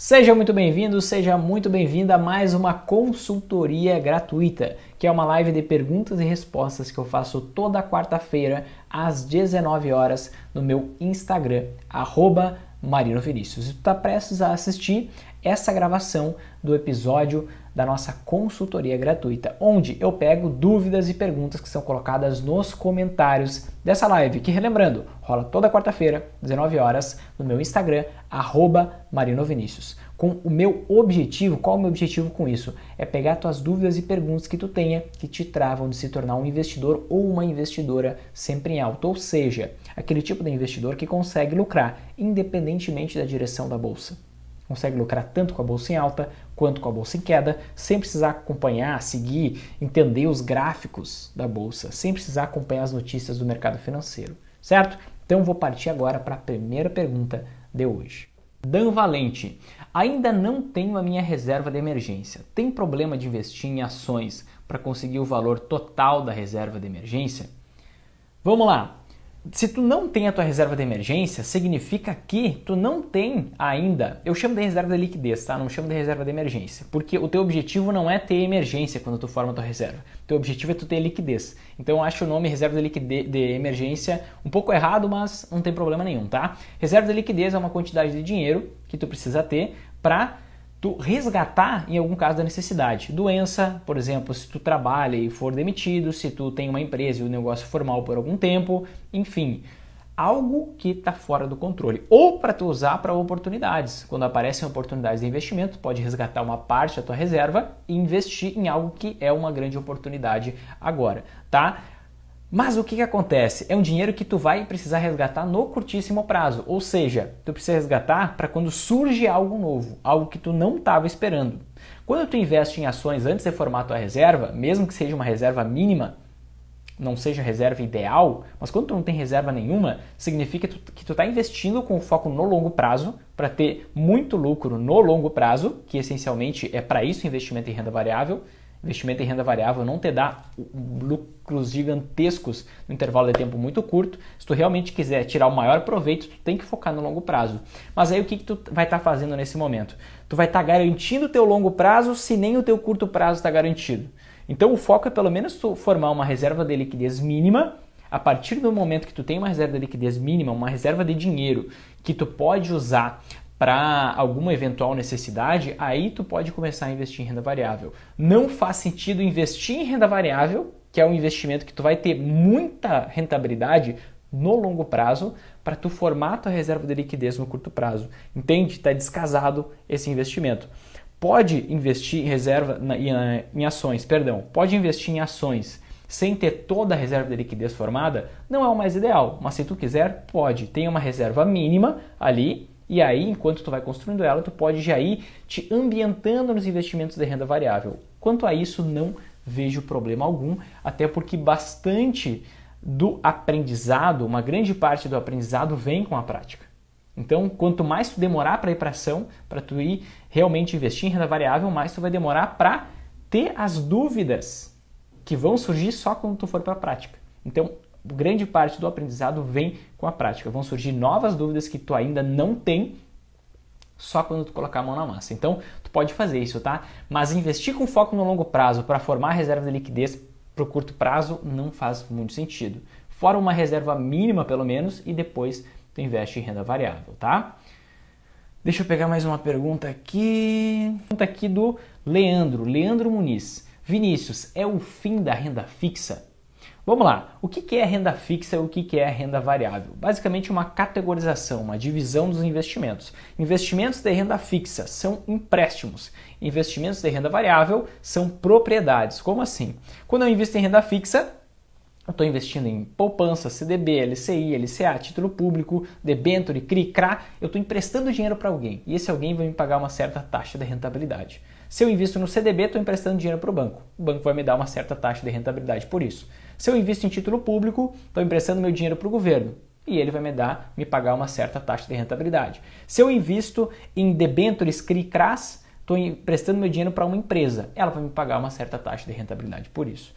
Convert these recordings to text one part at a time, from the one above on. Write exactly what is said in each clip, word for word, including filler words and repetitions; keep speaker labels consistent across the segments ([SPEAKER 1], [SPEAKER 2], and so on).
[SPEAKER 1] Seja muito bem-vindo, seja muito bem-vinda a mais uma consultoria gratuita, que é uma live de perguntas e respostas que eu faço toda quarta-feira às dezenove horas no meu Instagram, arroba Marino Vinícius. E tu está prestes a assistir essa gravação do episódio da nossa consultoria gratuita, onde eu pego dúvidas e perguntas que são colocadas nos comentários dessa live, que, relembrando, rola toda quarta-feira, dezenove horas, no meu Instagram, arroba Marino Vinícius. Com o meu objetivo, qual é o meu objetivo com isso? É pegar tuas dúvidas e perguntas que tu tenha que te travam de se tornar um investidor ou uma investidora sempre em alta, ou seja, aquele tipo de investidor que consegue lucrar independentemente da direção da bolsa. Consegue lucrar tanto com a bolsa em alta quanto com a bolsa em queda, sem precisar acompanhar, seguir, entender os gráficos da bolsa, sem precisar acompanhar as notícias do mercado financeiro, certo? Então vou partir agora para a primeira pergunta de hoje. Dan Valente, ainda não tenho a minha reserva de emergência. Tem problema de investir em ações para conseguir o valor total da reserva de emergência? Vamos lá. Se tu não tem a tua reserva de emergência, significa que tu não tem ainda, eu chamo de reserva de liquidez, tá? Não chamo de reserva de emergência, porque o teu objetivo não é ter emergência quando tu forma a tua reserva. O teu objetivo é tu ter liquidez. Então eu acho o nome reserva de liquidez de emergência um pouco errado, mas não tem problema nenhum, tá? Reserva de liquidez é uma quantidade de dinheiro que tu precisa ter para tu resgatar em algum caso da necessidade. Doença, por exemplo, se tu trabalha e for demitido, se tu tem uma empresa e o negócio formal por algum tempo, enfim, algo que está fora do controle. Ou para tu usar para oportunidades. Quando aparecem oportunidades de investimento, tu pode resgatar uma parte da tua reserva e investir em algo que é uma grande oportunidade agora, tá? Mas o que, que acontece? É um dinheiro que tu vai precisar resgatar no curtíssimo prazo, ou seja, tu precisa resgatar para quando surge algo novo, algo que tu não estava esperando. Quando tu investe em ações antes de formar a tua reserva, mesmo que seja uma reserva mínima, não seja a reserva ideal, mas quando tu não tem reserva nenhuma, significa que tu está investindo com foco no longo prazo para ter muito lucro no longo prazo, que essencialmente é para isso o investimento em renda variável. Investimento em renda variável não te dá lucros gigantescos no intervalo de tempo muito curto. Se tu realmente quiser tirar o maior proveito, tu tem que focar no longo prazo. Mas aí o que, que tu vai estar tá fazendo nesse momento? Tu vai estar tá garantindo o teu longo prazo se nem o teu curto prazo está garantido. Então o foco é pelo menos tu formar uma reserva de liquidez mínima. A partir do momento que tu tem uma reserva de liquidez mínima, uma reserva de dinheiro que tu pode usar para alguma eventual necessidade, aí tu pode começar a investir em renda variável. Não faz sentido investir em renda variável, que é um investimento que tu vai ter muita rentabilidade no longo prazo, para tu formar a tua reserva de liquidez no curto prazo. Entende? Está descasado esse investimento. Pode investir em reserva em ações, perdão, pode investir em ações sem ter toda a reserva de liquidez formada, não é o mais ideal, mas se tu quiser, pode. Tem uma reserva mínima ali. E aí, enquanto tu vai construindo ela, tu pode já ir te ambientando nos investimentos de renda variável. Quanto a isso, não vejo problema algum, até porque bastante do aprendizado, uma grande parte do aprendizado vem com a prática. Então, quanto mais tu demorar para ir para ação, para tu ir realmente investir em renda variável, mais tu vai demorar para ter as dúvidas que vão surgir só quando tu for para a prática. Então, grande parte do aprendizado vem com a prática. Vão surgir novas dúvidas que tu ainda não tem só quando tu colocar a mão na massa. Então, tu pode fazer isso, tá? Mas investir com foco no longo prazo para formar reserva de liquidez para o curto prazo não faz muito sentido. Forma uma reserva mínima, pelo menos, e depois tu investe em renda variável, tá? Deixa eu pegar mais uma pergunta aqui. Pergunta aqui do Leandro. Leandro Muniz. Vinícius, é o fim da renda fixa? Vamos lá, o que é renda fixa e o que é renda variável? Basicamente uma categorização, uma divisão dos investimentos. Investimentos de renda fixa são empréstimos, investimentos de renda variável são propriedades. Como assim? Quando eu invisto em renda fixa, eu estou investindo em poupança, C D B, L C I, L C A, título público, debênture, C R I, C R A, eu estou emprestando dinheiro para alguém e esse alguém vai me pagar uma certa taxa de rentabilidade. Se eu invisto no C D B, estou emprestando dinheiro para o banco. O banco vai me dar uma certa taxa de rentabilidade por isso. Se eu invisto em título público, estou emprestando meu dinheiro para o governo e ele vai me dar, me pagar uma certa taxa de rentabilidade. Se eu invisto em debêntures, C R I, C R As, estou emprestando meu dinheiro para uma empresa, ela vai me pagar uma certa taxa de rentabilidade por isso.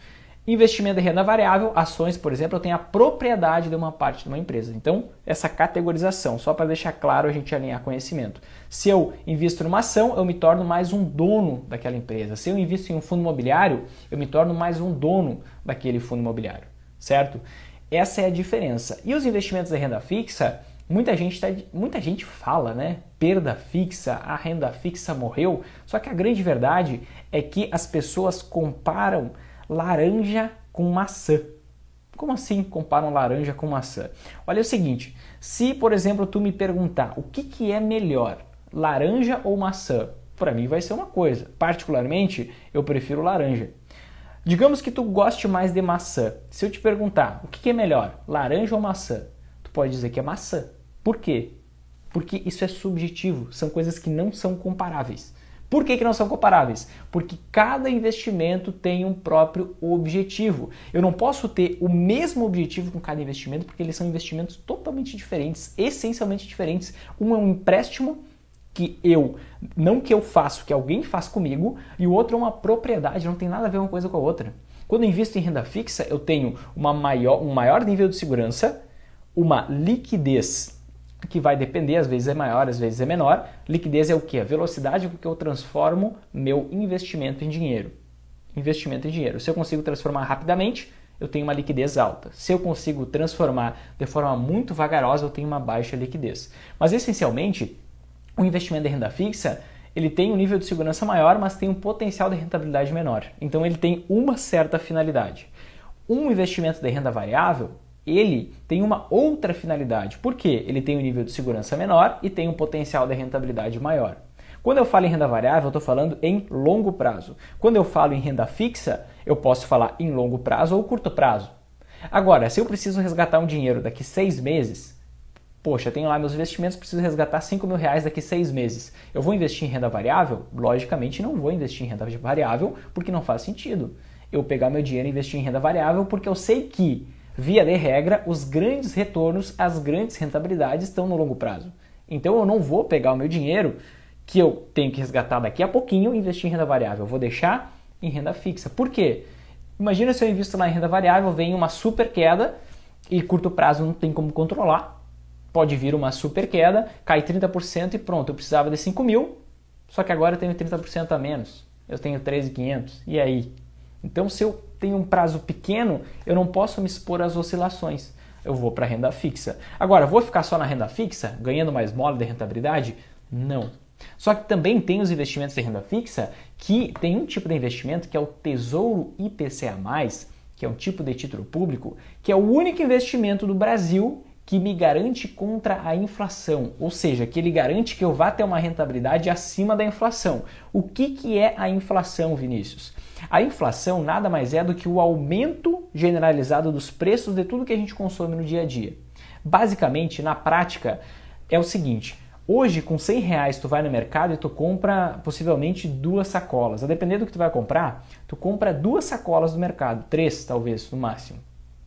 [SPEAKER 1] Investimento em renda variável, ações, por exemplo, eu tenho a propriedade de uma parte de uma empresa. Então, essa categorização, só para deixar claro a gente alinhar conhecimento. Se eu invisto numa ação, eu me torno mais um dono daquela empresa. Se eu invisto em um fundo imobiliário, eu me torno mais um dono daquele fundo imobiliário, certo? Essa é a diferença. E os investimentos em renda fixa, muita gente, tá, muita gente fala, né? Perda fixa, a renda fixa morreu. Só que a grande verdade é que as pessoas comparam laranja com maçã. Como assim comparam laranja com maçã? Olha o seguinte, se por exemplo tu me perguntar o que, que é melhor, laranja ou maçã, para mim vai ser uma coisa. Particularmente, eu prefiro laranja. Digamos que tu goste mais de maçã. Se eu te perguntar o que, que é melhor, laranja ou maçã, tu pode dizer que é maçã. Por quê? Porque isso é subjetivo, são coisas que não são comparáveis. Por que que não são comparáveis? Porque cada investimento tem um próprio objetivo. Eu não posso ter o mesmo objetivo com cada investimento porque eles são investimentos totalmente diferentes, essencialmente diferentes. Um é um empréstimo que eu, não que eu faço, que alguém faz comigo, e o outro é uma propriedade, não tem nada a ver uma coisa com a outra. Quando eu invisto em renda fixa, eu tenho uma maior, um maior nível de segurança, uma liquidez que vai depender, às vezes é maior, às vezes é menor. Liquidez é o que? A velocidade com que eu transformo meu investimento em dinheiro. Investimento em dinheiro. Se eu consigo transformar rapidamente, eu tenho uma liquidez alta. Se eu consigo transformar de forma muito vagarosa, eu tenho uma baixa liquidez. Mas essencialmente, o investimento em renda fixa, ele tem um nível de segurança maior, mas tem um potencial de rentabilidade menor. Então ele tem uma certa finalidade. Um investimento de renda variável, ele tem uma outra finalidade. Por quê? Ele tem um nível de segurança menor e tem um potencial de rentabilidade maior. Quando eu falo em renda variável, eu estou falando em longo prazo. Quando eu falo em renda fixa, eu posso falar em longo prazo ou curto prazo. Agora, se eu preciso resgatar um dinheiro daqui seis meses, poxa, tenho lá meus investimentos, preciso resgatar cinco mil reais daqui seis meses. Eu vou investir em renda variável? Logicamente não vou investir em renda variável porque não faz sentido eu pegar meu dinheiro e investir em renda variável porque eu sei que, via de regra, os grandes retornos, as grandes rentabilidades estão no longo prazo. Então eu não vou pegar o meu dinheiro que eu tenho que resgatar daqui a pouquinho e investir em renda variável. Eu vou deixar em renda fixa. Por quê? Imagina se eu invisto lá em renda variável, vem uma super queda e curto prazo não tem como controlar. Pode vir uma super queda, cai trinta por cento e pronto, eu precisava de cinco mil, só que agora eu tenho trinta por cento a menos. Eu tenho treze mil e quinhentos. E aí? Então, se eu tenho um prazo pequeno, eu não posso me expor às oscilações. Eu vou para a renda fixa. Agora, vou ficar só na renda fixa, ganhando mais mole de rentabilidade? Não. Só que também tem os investimentos de renda fixa que tem um tipo de investimento que é o Tesouro I P C A mais, que é um tipo de título público, que é o único investimento do Brasil que me garante contra a inflação, ou seja, que ele garante que eu vá ter uma rentabilidade acima da inflação. O que, que é a inflação, Vinícius? A inflação nada mais é do que o aumento generalizado dos preços de tudo que a gente consome no dia a dia. Basicamente, na prática, é o seguinte: hoje, com cem reais, tu vai no mercado e tu compra possivelmente duas sacolas. A depender do que tu vai comprar, tu compra duas sacolas do mercado, três talvez, no máximo.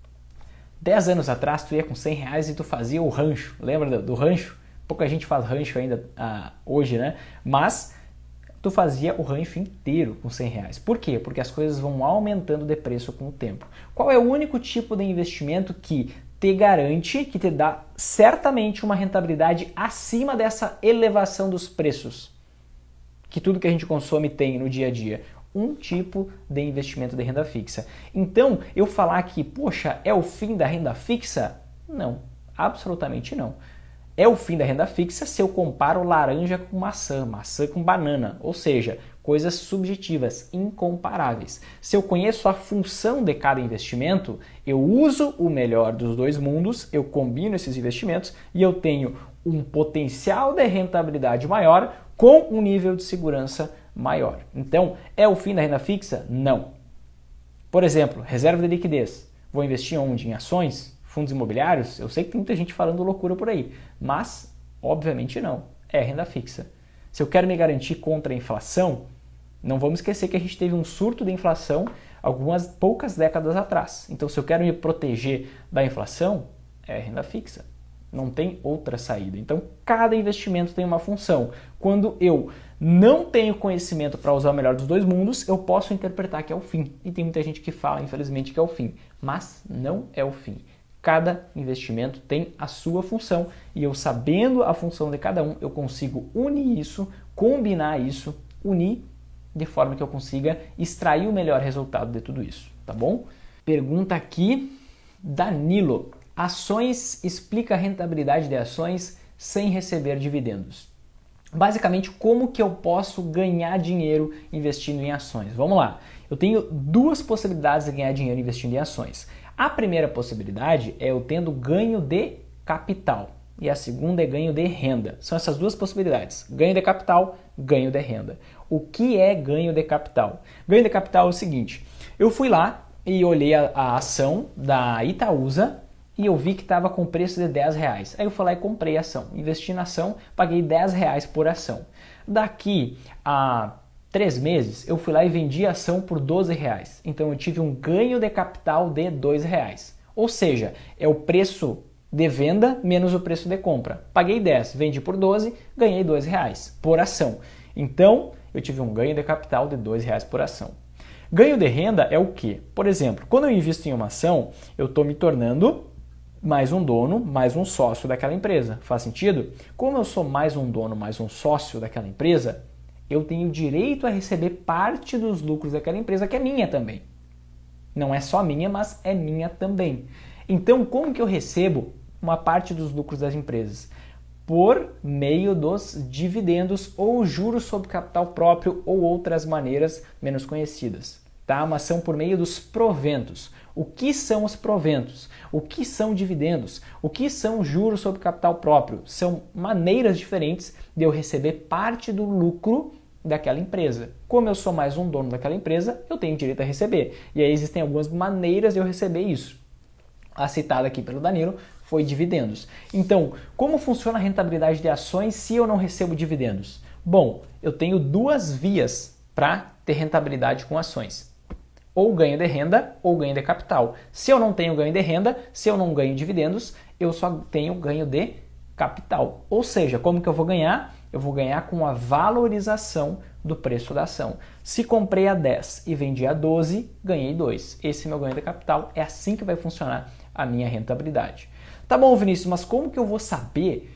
[SPEAKER 1] Dez anos atrás, tu ia com cem reais e tu fazia o rancho. Lembra do, do rancho? Pouca gente faz rancho ainda ah, hoje, né? Mas tu fazia o rancho inteiro com cem reais. Por quê? Porque as coisas vão aumentando de preço com o tempo. Qual é o único tipo de investimento que te garante, que te dá certamente uma rentabilidade acima dessa elevação dos preços que tudo que a gente consome tem no dia a dia? Um tipo de investimento de renda fixa. Então, eu falar que, poxa, é o fim da renda fixa? Não, absolutamente não. É o fim da renda fixa se eu comparo laranja com maçã, maçã com banana, ou seja, coisas subjetivas, incomparáveis. Se eu conheço a função de cada investimento, eu uso o melhor dos dois mundos, eu combino esses investimentos e eu tenho um potencial de rentabilidade maior com um nível de segurança maior. Então, é o fim da renda fixa? Não. Por exemplo, reserva de liquidez. Vou investir onde? Em ações? Fundos imobiliários? Eu sei que tem muita gente falando loucura por aí, mas obviamente não. É renda fixa. Se eu quero me garantir contra a inflação, não vamos esquecer que a gente teve um surto de inflação algumas poucas décadas atrás. Então, se eu quero me proteger da inflação, é renda fixa. Não tem outra saída. Então, cada investimento tem uma função. Quando eu não tenho conhecimento para usar o melhor dos dois mundos, eu posso interpretar que é o fim. E tem muita gente que fala, infelizmente, que é o fim. Mas não é o fim. Cada investimento tem a sua função e eu, sabendo a função de cada um, eu consigo unir isso, combinar isso, unir de forma que eu consiga extrair o melhor resultado de tudo isso, tá bom? Pergunta aqui, Danilo. Ações, explica a rentabilidade de ações sem receber dividendos. Basicamente, como que eu posso ganhar dinheiro investindo em ações? Vamos lá. Eu tenho duas possibilidades de ganhar dinheiro investindo em ações. A primeira possibilidade é eu tendo ganho de capital e a segunda é ganho de renda. São essas duas possibilidades. Ganho de capital, ganho de renda. O que é ganho de capital? Ganho de capital é o seguinte. Eu fui lá e olhei a, a ação da Itaúsa e eu vi que estava com preço de dez reais. Aí eu fui lá e comprei a ação. Investi na ação, paguei dez reais por ação. Daqui a três meses, eu fui lá e vendi a ação por doze reais. Então eu tive um ganho de capital de dois reais. Ou seja, é o preço de venda menos o preço de compra. Paguei dez, vendi por doze, ganhei dois reais por ação. Então eu tive um ganho de capital de dois reais por ação. Ganho de renda é o quê? Por exemplo, quando eu invisto em uma ação, eu estou me tornando mais um dono, mais um sócio daquela empresa. Faz sentido? Como eu sou mais um dono, mais um sócio daquela empresa, eu tenho direito a receber parte dos lucros daquela empresa, que é minha também. Não é só minha, mas é minha também. Então, como que eu recebo uma parte dos lucros das empresas? Por meio dos dividendos ou juros sobre capital próprio ou outras maneiras menos conhecidas. Tá? Uma ação por meio dos proventos. O que são os proventos? O que são dividendos? O que são juros sobre capital próprio? São maneiras diferentes de eu receber parte do lucro daquela empresa. Como eu sou mais um dono daquela empresa, eu tenho direito a receber. E aí existem algumas maneiras de eu receber isso. A citada aqui pelo Danilo foi dividendos. Então, como funciona a rentabilidade de ações se eu não recebo dividendos? Bom, eu tenho duas vias para ter rentabilidade com ações. Ou ganho de renda ou ganho de capital. Se eu não tenho ganho de renda, se eu não ganho dividendos, eu só tenho ganho de capital. Ou seja, como que eu vou ganhar? Eu vou ganhar com a valorização do preço da ação. Se comprei a dez e vendi a doze, ganhei dois. Esse é meu ganho de capital. É assim que vai funcionar a minha rentabilidade. Tá bom, Vinícius, mas como que eu vou saber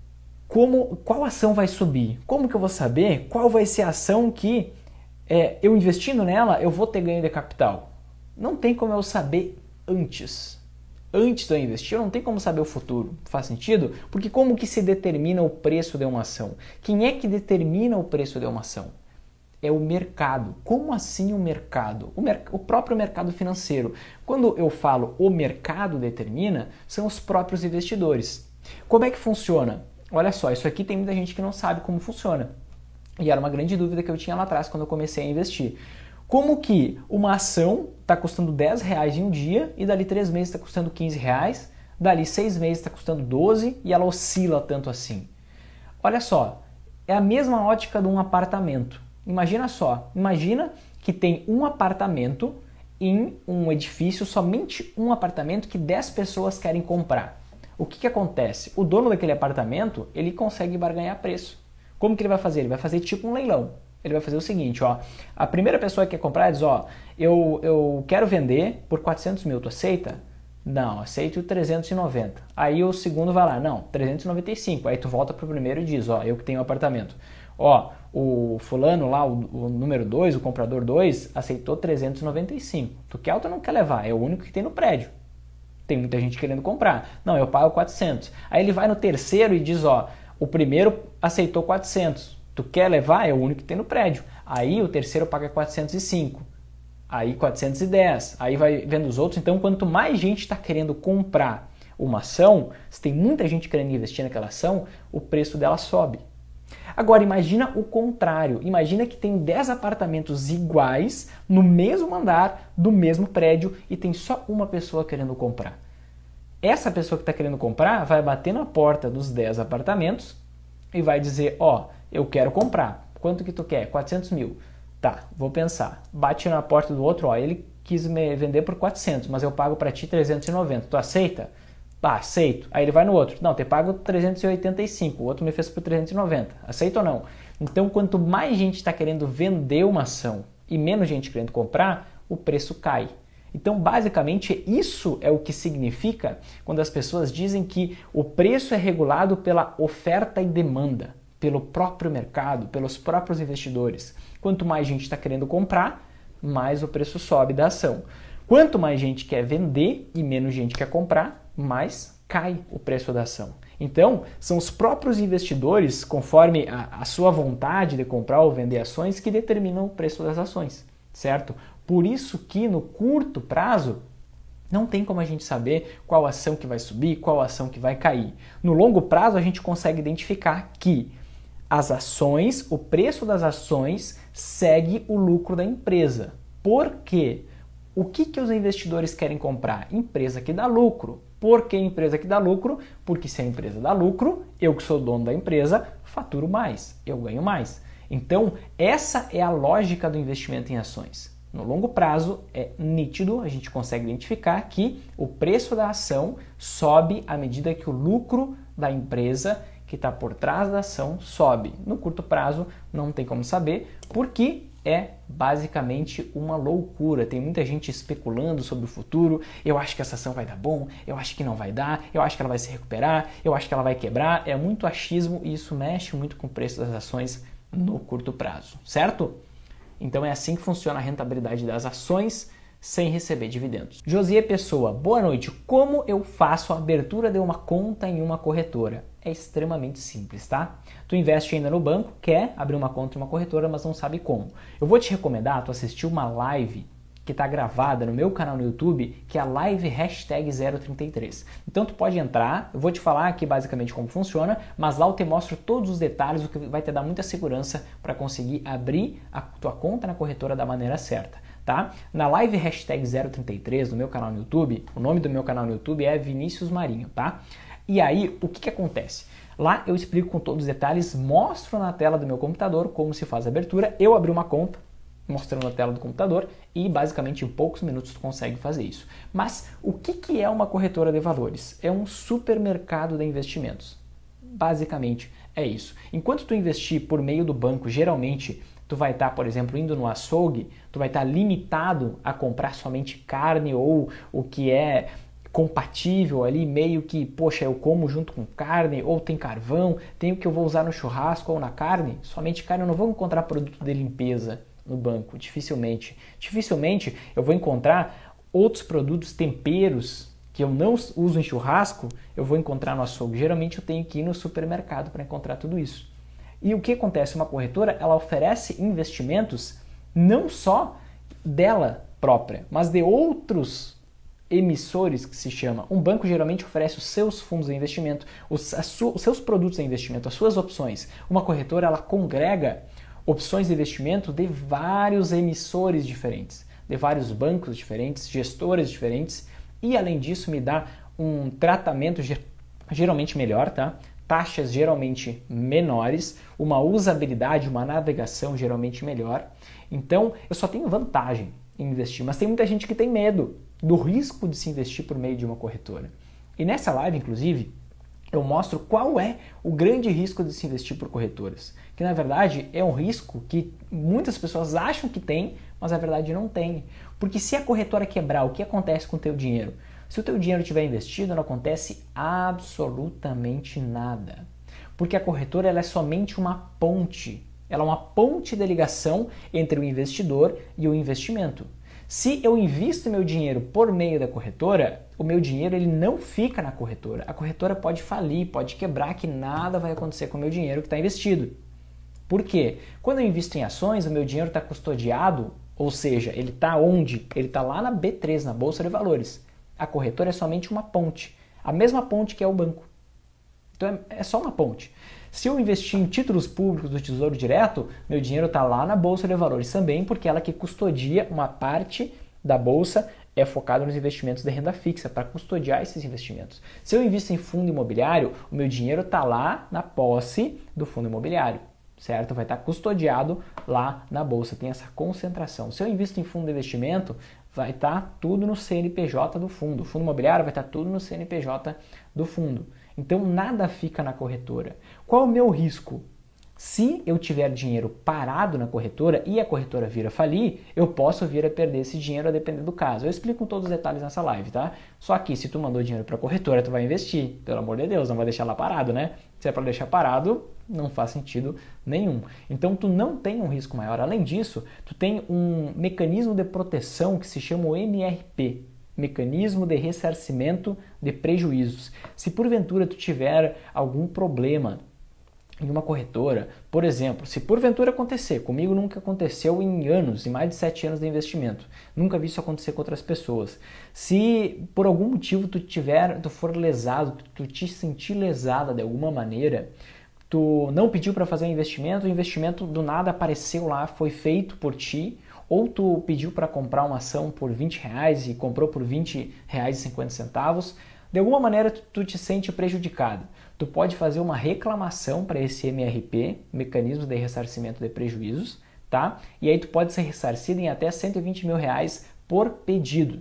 [SPEAKER 1] como, qual ação vai subir? Como que eu vou saber qual vai ser a ação que é, eu investindo nela, eu vou ter ganho de capital? Não tem como eu saber antes. Antes de eu investir, eu não tenho como saber o futuro. Faz sentido? Porque como que se determina o preço de uma ação? Quem é que determina o preço de uma ação? É o mercado. Como assim o mercado? O, mer- o próprio mercado financeiro. Quando eu falo o mercado determina, são os próprios investidores. Como é que funciona? Olha só, isso aqui tem muita gente que não sabe como funciona. E era uma grande dúvida que eu tinha lá atrás quando eu comecei a investir. Como que uma ação está custando dez reais em um dia e dali três meses está custando quinze reais, dali seis meses está custando doze e ela oscila tanto assim? Olha só, é a mesma ótica de um apartamento. Imagina só, imagina que tem um apartamento em um edifício, somente um apartamento que dez pessoas querem comprar. O que que acontece? O dono daquele apartamento, ele consegue barganhar preço. Como que ele vai fazer? Ele vai fazer tipo um leilão. Ele vai fazer o seguinte, ó, a primeira pessoa que quer comprar diz, ó, eu, eu quero vender por quatrocentos mil, tu aceita? Não, aceito trezentos e noventa. Aí o segundo vai lá, não, trezentos e noventa e cinco. Aí tu volta pro primeiro e diz, ó, eu que tenho um apartamento. Ó, o fulano lá, o, o número dois, o comprador dois, aceitou trezentos e noventa e cinco. Tu quer ou tu não quer levar? É o único que tem no prédio. Tem muita gente querendo comprar. Não, eu pago quatrocentos. Aí ele vai no terceiro e diz, ó, o primeiro aceitou quatrocentos. Tu quer levar? É o único que tem no prédio. Aí o terceiro paga quatrocentos e cinco. Aí quatrocentos e dez. Aí vai vendo os outros. Então, quanto mais gente está querendo comprar uma ação, se tem muita gente querendo investir naquela ação, o preço dela sobe. Agora, imagina o contrário. Imagina que tem dez apartamentos iguais no mesmo andar, do mesmo prédio, e tem só uma pessoa querendo comprar. Essa pessoa que está querendo comprar vai bater na porta dos dez apartamentos e vai dizer, ó, eu quero comprar. Quanto que tu quer? quatrocentos mil. Tá, vou pensar. Bate na porta do outro, ó, ele quis me vender por quatrocentos, mas eu pago para ti trezentos e noventa. Tu aceita? Tá, aceito. Aí ele vai no outro. Não, te pago trezentos e oitenta e cinco. O outro me fez por trezentos e noventa. Aceita ou não? Então, quanto mais gente está querendo vender uma ação e menos gente querendo comprar, o preço cai. Então, basicamente, isso é o que significa quando as pessoas dizem que o preço é regulado pela oferta e demanda, pelo próprio mercado, pelos próprios investidores. Quanto mais gente está querendo comprar, mais o preço sobe da ação. Quanto mais gente quer vender e menos gente quer comprar, mais cai o preço da ação. Então, são os próprios investidores, conforme a, a sua vontade de comprar ou vender ações, que determinam o preço das ações, certo? Por isso que no curto prazo não tem como a gente saber qual ação que vai subir, qual ação que vai cair. No longo prazo a gente consegue identificar que as ações, o preço das ações segue o lucro da empresa. Por quê? O que, que os investidores querem comprar? Empresa que dá lucro. Por que empresa que dá lucro? Porque se a empresa dá lucro, eu que sou dono da empresa, faturo mais, eu ganho mais. Então, essa é a lógica do investimento em ações. No longo prazo, é nítido, a gente consegue identificar que o preço da ação sobe à medida que o lucro da empresa que está por trás da ação sobe. No curto prazo, não tem como saber, porque é basicamente uma loucura. Tem muita gente especulando sobre o futuro. Eu acho que essa ação vai dar bom, eu acho que não vai dar, eu acho que ela vai se recuperar, eu acho que ela vai quebrar. É muito achismo e isso mexe muito com o preço das ações no curto prazo, certo? Então é assim que funciona a rentabilidade das ações sem receber dividendos. Josier Pessoa, boa noite. Como eu faço a abertura de uma conta em uma corretora? É extremamente simples, tá? Tu investe ainda no banco, quer abrir uma conta em uma corretora, mas não sabe como. Eu vou te recomendar tu assistir uma live que está gravada no meu canal no YouTube, que é a live hashtag zero trinta e três. Então tu pode entrar, eu vou te falar aqui basicamente como funciona, mas lá eu te mostro todos os detalhes, o que vai te dar muita segurança para conseguir abrir a tua conta na corretora da maneira certa, tá? Na live hashtag zero trinta e três do meu canal no YouTube, o nome do meu canal no YouTube é Vinícius Marinho, tá? E aí, o que que acontece? Lá eu explico com todos os detalhes, mostro na tela do meu computador como se faz a abertura, eu abri uma conta, mostrando a tela do computador e basicamente em poucos minutos tu consegue fazer isso. Mas o que, que é uma corretora de valores? É um supermercado de investimentos. Basicamente é isso. Enquanto tu investir por meio do banco, geralmente tu vai estar, por exemplo, indo no açougue, tu vai estar limitado a comprar somente carne ou o que é compatível ali, meio que, poxa, eu como junto com carne, ou tem carvão, tem o que eu vou usar no churrasco ou na carne, somente carne, eu não vou encontrar produto de limpeza no banco, dificilmente. Dificilmente eu vou encontrar outros produtos, temperos, que eu não uso em churrasco, eu vou encontrar no açougue. Geralmente eu tenho que ir no supermercado para encontrar tudo isso. E o que acontece? Uma corretora, ela oferece investimentos não só dela própria, mas de outros emissores, que se chama. Um banco geralmente oferece os seus fundos de investimento, os, os seus produtos de investimento, as suas opções. Uma corretora, ela congrega opções de investimento de vários emissores diferentes, de vários bancos diferentes, gestores diferentes, e além disso me dá um tratamento geralmente melhor, tá? Taxas geralmente menores, uma usabilidade, uma navegação geralmente melhor. Então, eu só tenho vantagem em investir, mas tem muita gente que tem medo do risco de se investir por meio de uma corretora. E nessa live, inclusive, eu mostro qual é o grande risco de se investir por corretoras, que na verdade é um risco que muitas pessoas acham que tem, mas na verdade não tem. Porque se a corretora quebrar, o que acontece com o teu dinheiro? Se o teu dinheiro estiver investido, não acontece absolutamente nada. Porque a corretora ela é somente uma ponte. Ela é uma ponte de ligação entre o investidor e o investimento. Se eu invisto meu dinheiro por meio da corretora, o meu dinheiro ele não fica na corretora. A corretora pode falir, pode quebrar, que nada vai acontecer com o meu dinheiro que está investido. Por quê? Quando eu invisto em ações, o meu dinheiro está custodiado, ou seja, ele está onde? Ele está lá na B três, na Bolsa de Valores. A corretora é somente uma ponte, a mesma ponte que é o banco. Então é só uma ponte. Se eu investir em títulos públicos do Tesouro Direto, meu dinheiro está lá na Bolsa de Valores também, porque ela que custodia uma parte da Bolsa é focada nos investimentos de renda fixa, para custodiar esses investimentos. Se eu invisto em fundo imobiliário, o meu dinheiro está lá na posse do fundo imobiliário, certo? Vai estar custodiado lá na Bolsa, tem essa concentração. Se eu invisto em fundo de investimento, vai estar tudo no C N P J do fundo. O fundo imobiliário vai estar tudo no C N P J do fundo. Então nada fica na corretora. Qual é o meu risco? Se eu tiver dinheiro parado na corretora e a corretora vir a falir, eu posso vir a perder esse dinheiro a depender do caso. Eu explico todos os detalhes nessa live, tá? Só que se tu mandou dinheiro para a corretora, tu vai investir. Pelo amor de Deus, não vai deixar lá parado, né? Se é para deixar parado, não faz sentido nenhum. Então tu não tem um risco maior. Além disso, tu tem um mecanismo de proteção que se chama o M R P. Mecanismo de ressarcimento de prejuízos. Se porventura tu tiver algum problema em uma corretora, por exemplo, se porventura acontecer, comigo nunca aconteceu em anos, em mais de sete anos de investimento, nunca vi isso acontecer com outras pessoas. Se por algum motivo tu tiver, tu for lesado, tu te sentir lesada de alguma maneira, tu não pediu para fazer um investimento, o investimento do nada apareceu lá, foi feito por ti, ou tu pediu para comprar uma ação por vinte reais e comprou por vinte reais e cinquenta centavos, de alguma maneira tu, tu te sente prejudicado. Tu pode fazer uma reclamação para esse M R P, Mecanismo de Ressarcimento de Prejuízos, tá? E aí tu pode ser ressarcido em até cento e vinte mil reais por pedido,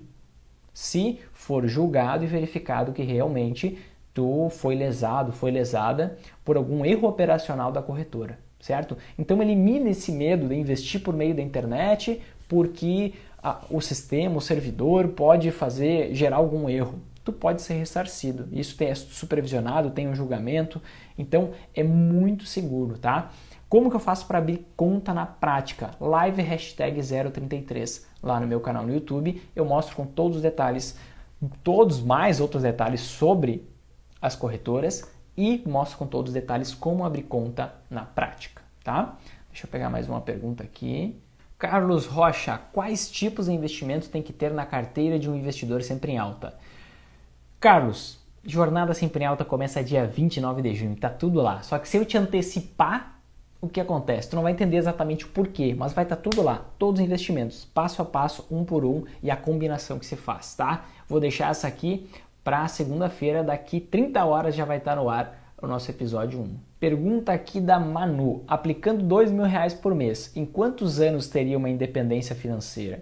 [SPEAKER 1] se for julgado e verificado que realmente tu foi lesado, foi lesada por algum erro operacional da corretora, certo? Então elimine esse medo de investir por meio da internet, porque a, o sistema, o servidor pode fazer, gerar algum erro. Tu pode ser ressarcido. Isso é supervisionado, tem um julgamento, então é muito seguro, tá? Como que eu faço para abrir conta na prática? Live hashtag zero trinta e três lá no meu canal no YouTube. Eu mostro com todos os detalhes, todos mais outros detalhes sobre as corretoras e mostro com todos os detalhes como abrir conta na prática, tá? Deixa eu pegar mais uma pergunta aqui. Carlos Rocha, quais tipos de investimentos tem que ter na carteira de um investidor sempre em alta? Carlos, Jornada Sempre em Alta começa dia vinte e nove de junho, tá tudo lá. Só que se eu te antecipar, o que acontece? Tu não vai entender exatamente o porquê, mas vai estar tudo lá, todos os investimentos, passo a passo, um por um e a combinação que se faz, tá? Vou deixar essa aqui para segunda-feira, daqui trinta horas já vai estar no ar o nosso episódio um. Pergunta aqui da Manu, aplicando dois mil reais por mês, em quantos anos teria uma independência financeira?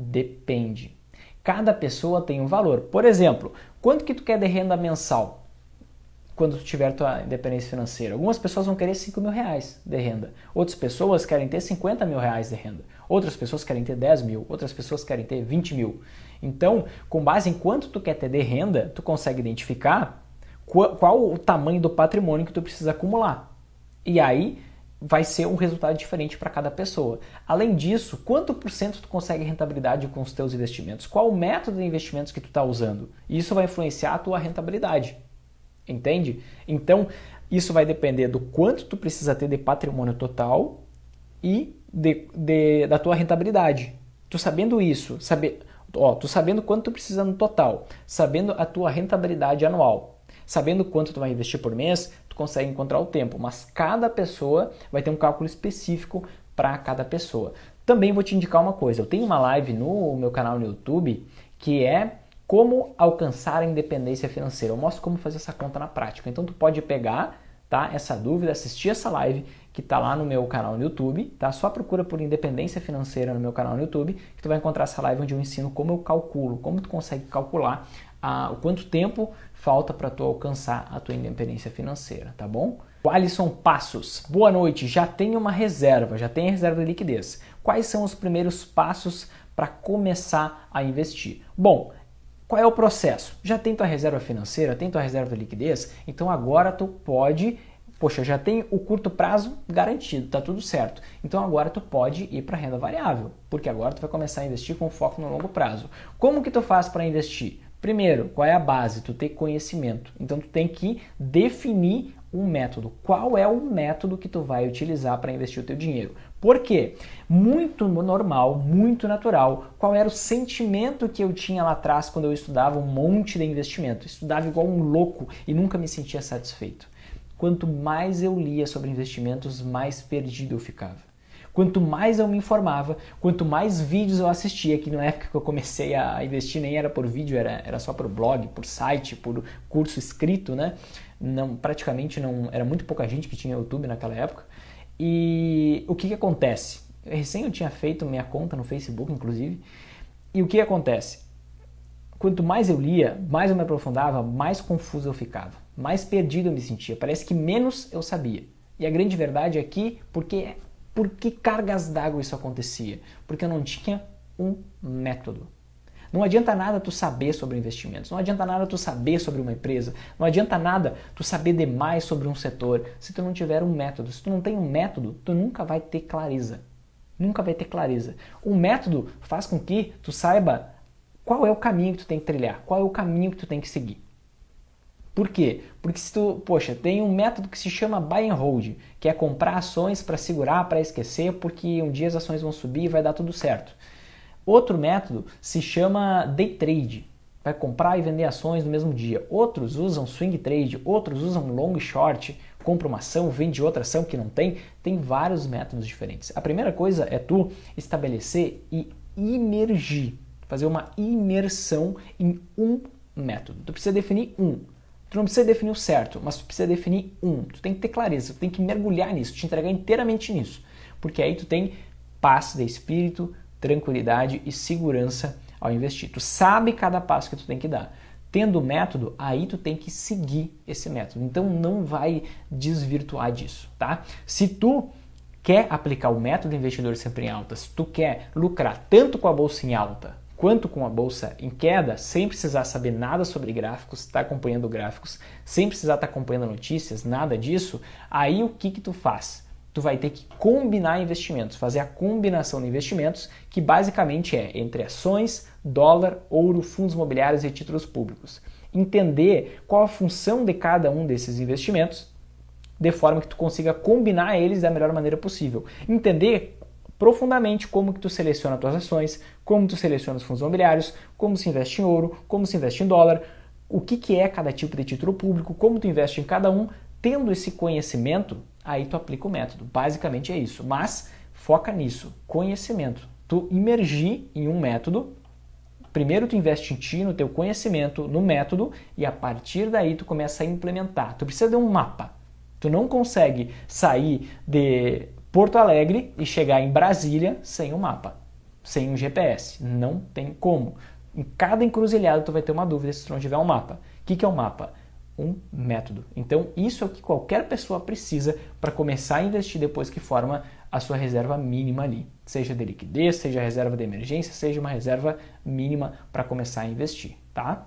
[SPEAKER 1] Depende. Cada pessoa tem um valor. Por exemplo, quanto que tu quer de renda mensal quando tu tiver tua independência financeira? Algumas pessoas vão querer cinco mil reais de renda. Outras pessoas querem ter cinquenta mil reais de renda. Outras pessoas querem ter dez mil. Outras pessoas querem ter vinte mil. Então, com base em quanto tu quer ter de renda, tu consegue identificar qual, qual o tamanho do patrimônio que tu precisa acumular. E aí vai ser um resultado diferente para cada pessoa. Além disso, quanto por cento tu consegue rentabilidade com os teus investimentos? Qual o método de investimentos que tu está usando? Isso vai influenciar a tua rentabilidade. Entende? Então, isso vai depender do quanto tu precisa ter de patrimônio total e de, de, da tua rentabilidade. Tu sabendo isso, saber, ó, tu sabendo quanto tu precisa no total, sabendo a tua rentabilidade anual, sabendo quanto tu vai investir por mês, tu consegue encontrar o tempo, mas cada pessoa vai ter um cálculo específico para cada pessoa. Também vou te indicar uma coisa, eu tenho uma live no meu canal no YouTube que é como alcançar a independência financeira. Eu mostro como fazer essa conta na prática. Então tu pode pegar, tá, essa dúvida, assistir essa live que está lá no meu canal no YouTube, tá? Só procura por independência financeira no meu canal no YouTube que tu vai encontrar essa live onde eu ensino como eu calculo, como tu consegue calcular ah, o quanto tempo falta para tu alcançar a tua independência financeira, tá bom? O Alisson Passos, boa noite, já tenho uma reserva, já tenho a reserva de liquidez. Quais são os primeiros passos para começar a investir? Bom, qual é o processo? Já tem tua reserva financeira, tem tua reserva de liquidez? Então agora tu pode, poxa, já tem o curto prazo garantido, tá tudo certo. Então agora tu pode ir para renda variável, porque agora tu vai começar a investir com foco no longo prazo. Como que tu faz para investir? Primeiro, qual é a base? Tu tem conhecimento. Então tu tem que definir um método. Qual é o método que tu vai utilizar para investir o teu dinheiro? Por quê? Muito normal, muito natural. Qual era o sentimento que eu tinha lá atrás quando eu estudava um monte de investimento? Eu estudava igual um louco e nunca me sentia satisfeito. Quanto mais eu lia sobre investimentos, mais perdido eu ficava. Quanto mais eu me informava, quanto mais vídeos eu assistia, que na época que eu comecei a investir nem era por vídeo, era, era só por blog, por site, por curso escrito, né? Não, praticamente não, era muito pouca gente que tinha YouTube naquela época. E o que que acontece? Recém eu tinha feito minha conta no Facebook, inclusive, e o que acontece? Quanto mais eu lia, mais eu me aprofundava, mais confuso eu ficava, mais perdido eu me sentia, parece que menos eu sabia. E a grande verdade é que, porque, por que cargas d'água isso acontecia? Porque eu não tinha um método. Não adianta nada tu saber sobre investimentos, não adianta nada tu saber sobre uma empresa, não adianta nada tu saber demais sobre um setor se tu não tiver um método. Se tu não tem um método, tu nunca vai ter clareza. Nunca vai ter clareza. O método faz com que tu saiba qual é o caminho que tu tem que trilhar, qual é o caminho que tu tem que seguir. Por quê? Porque se tu, poxa, tem um método que se chama buy and hold, que é comprar ações para segurar, para esquecer, porque um dia as ações vão subir e vai dar tudo certo. Outro método se chama day trade, vai comprar e vender ações no mesmo dia. Outros usam swing trade, outros usam long short, compra uma ação, vende outra ação que não tem. Tem vários métodos diferentes. A primeira coisa é tu estabelecer e imergir, fazer uma imersão em um método. Tu precisa definir um. Tu não precisa definir o certo, mas tu precisa definir um. Tu tem que ter clareza, tu tem que mergulhar nisso, te entregar inteiramente nisso. Porque aí tu tem paz de espírito, tranquilidade e segurança ao investir. Tu sabe cada passo que tu tem que dar. Tendo o método, aí tu tem que seguir esse método. Então não vai desvirtuar disso, tá? Se tu quer aplicar o método investidor sempre em alta, se tu quer lucrar tanto com a bolsa em alta quanto com a bolsa em queda, sem precisar saber nada sobre gráficos, estar tá acompanhando gráficos, sem precisar estar tá acompanhando notícias, nada disso, aí o que que tu faz? Tu vai ter que combinar investimentos, fazer a combinação de investimentos, que basicamente é entre ações, dólar, ouro, fundos imobiliários e títulos públicos. Entender qual a função de cada um desses investimentos, de forma que tu consiga combinar eles da melhor maneira possível. Entender profundamente como que tu seleciona as tuas ações, como tu seleciona os fundos imobiliários, como se investe em ouro, como se investe em dólar, o que que é cada tipo de título público, como tu investe em cada um. Tendo esse conhecimento, aí tu aplica o método. Basicamente é isso. Mas foca nisso, conhecimento. Tu imergir em um método, primeiro tu investe em ti, no teu conhecimento, no método, e a partir daí tu começa a implementar. Tu precisa de um mapa. Tu não consegue sair de Porto Alegre e chegar em Brasília sem um mapa, sem um G P S. Não tem como. Em cada encruzilhada tu vai ter uma dúvida se tu não tiver um mapa. O que que é um mapa? Um método. Então isso é o que qualquer pessoa precisa para começar a investir depois que forma a sua reserva mínima ali. Seja de liquidez, seja reserva de emergência, seja uma reserva mínima para começar a investir, tá?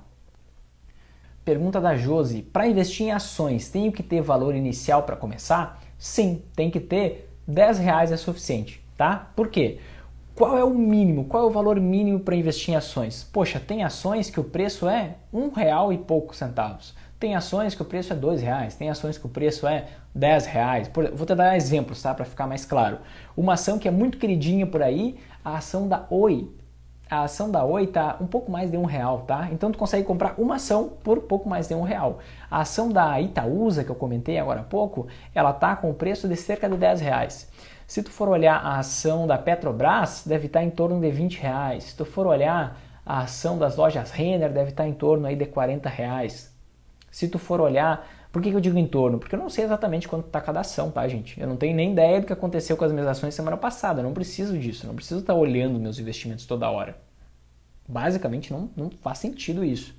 [SPEAKER 1] Pergunta da Josi: para investir em ações, tenho que ter valor inicial para começar? Sim, tem que ter. dez reais é suficiente, tá? Por quê? Qual é o mínimo? Qual é o valor mínimo para investir em ações? Poxa, tem ações que o preço é um real e poucos centavos. Tem ações que o preço é dois reais, tem ações que o preço é dez reais. Por, vou te dar exemplos, tá? Para ficar mais claro. Uma ação que é muito queridinha por aí, a ação da Oi. A ação da Oi tá um pouco mais de um real, tá? Então tu consegue comprar uma ação por pouco mais de um real. A ação da Itaúsa, que eu comentei agora há pouco, ela tá com o preço de cerca de dez reais. Se tu for olhar a ação da Petrobras, deve estar em torno de vinte reais. Se tu for olhar a ação das lojas Renner, deve estar em torno aí de quarenta reais. Se tu for olhar, por que eu digo em torno? Porque eu não sei exatamente quanto está cada ação, tá, gente? Eu não tenho nem ideia do que aconteceu com as minhas ações semana passada. Eu não preciso disso, eu não preciso estar olhando meus investimentos toda hora. Basicamente não, não faz sentido isso.